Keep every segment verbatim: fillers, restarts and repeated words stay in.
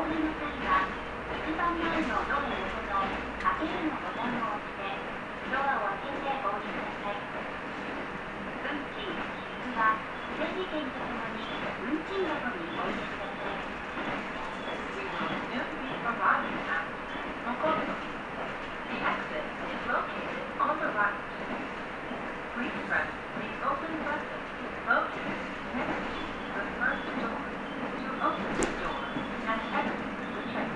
りの際は、一番前のドア横の開けるのボタンを押して、ドアを開けてお降りください。運賃、切符は、整理券とともに運賃箱にお入れください。We will soon be arriving at Mokoto. The exit is located on the right. Please press the open button located next to the first door to open the door and exit the train.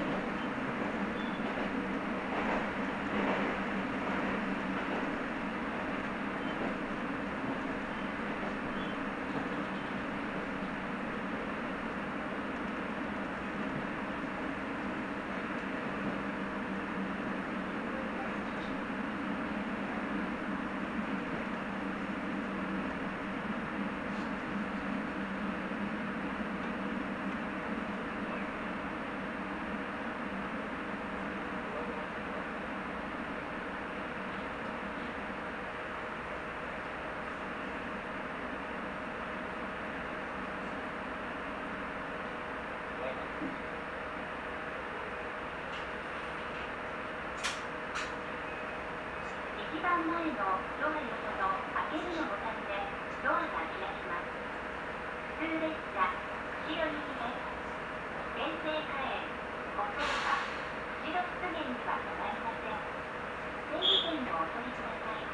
一番前のドア横の開けるのボタンでドアが開きます。普通列車、後ろ行きです。原生花園、おそば、後ろ出現にはございません。整理券をお取りください。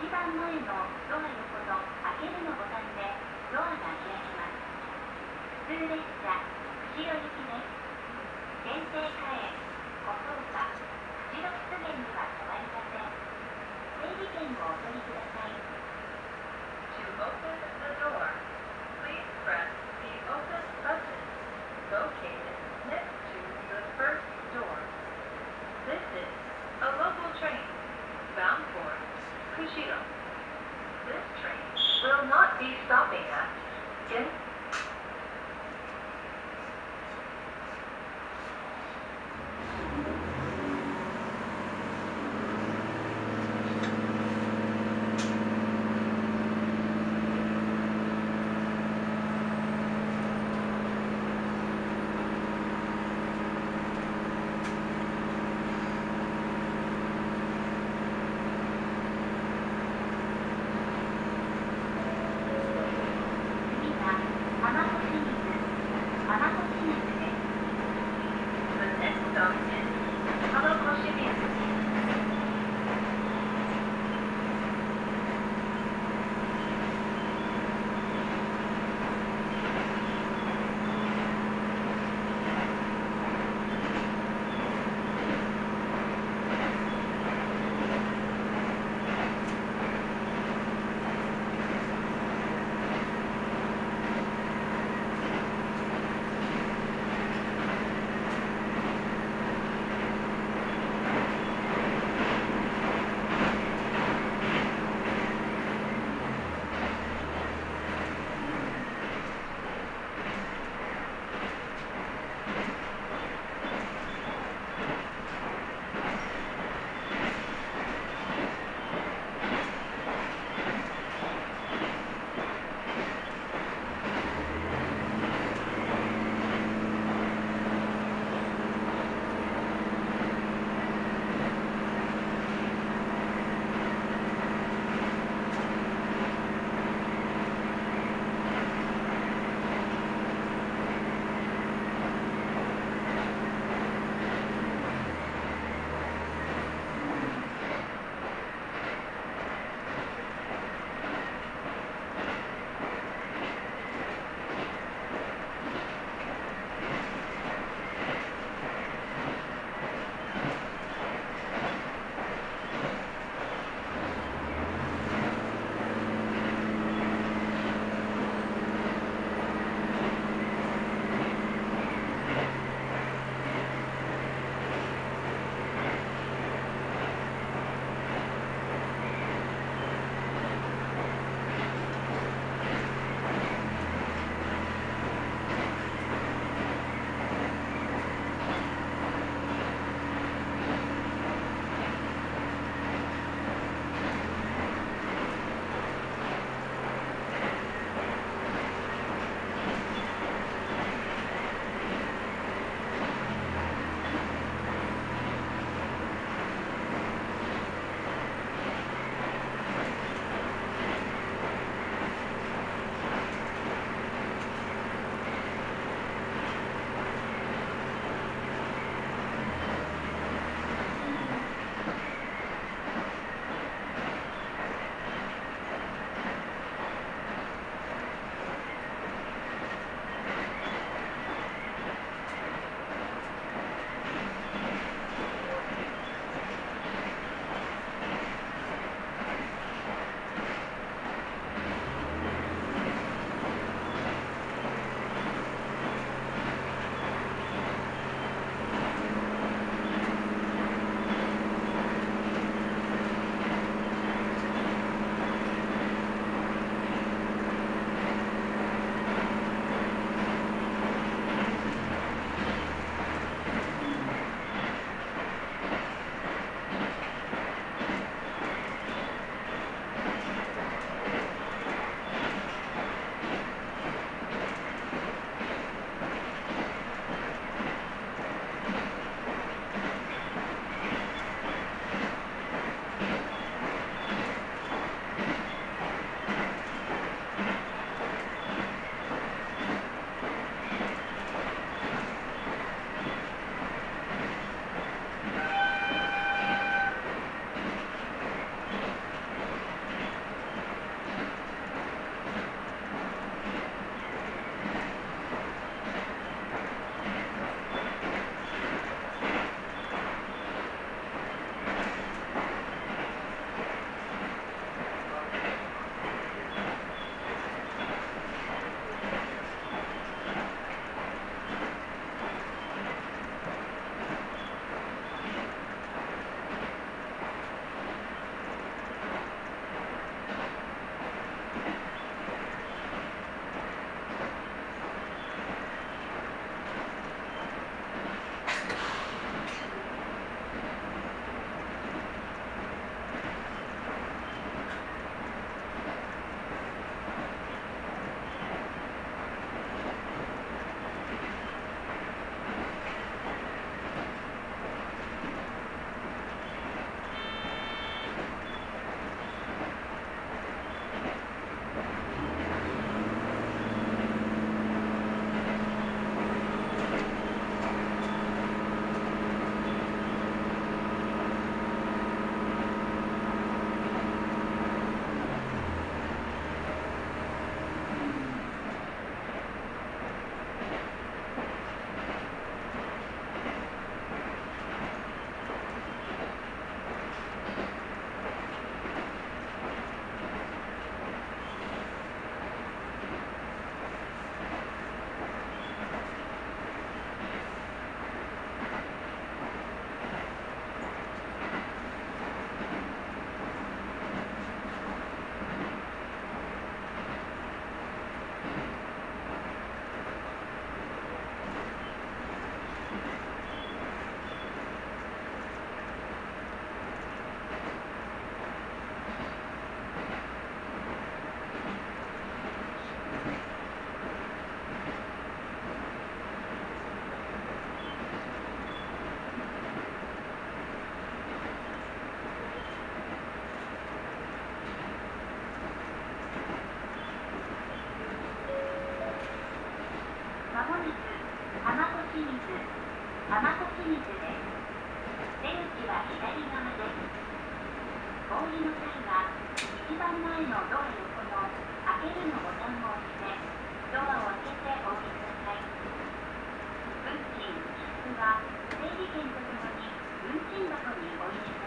一番前のドア横の開けるのボタンでドアが開きます。普通列車、釧路行きです。限定火炎、ご操作、釧路湿原には止まりません。整理券をお取りください。To open the door, please press the open button located next to the first door. This is a local train bound for Kushiro. This train will not be stopping at Gen. 次は降りの際は、一番前のドア横の開けるのボタンを押して、ドアを開けてお降りください。運賃、切符は整理券とともに運賃箱にお入れください。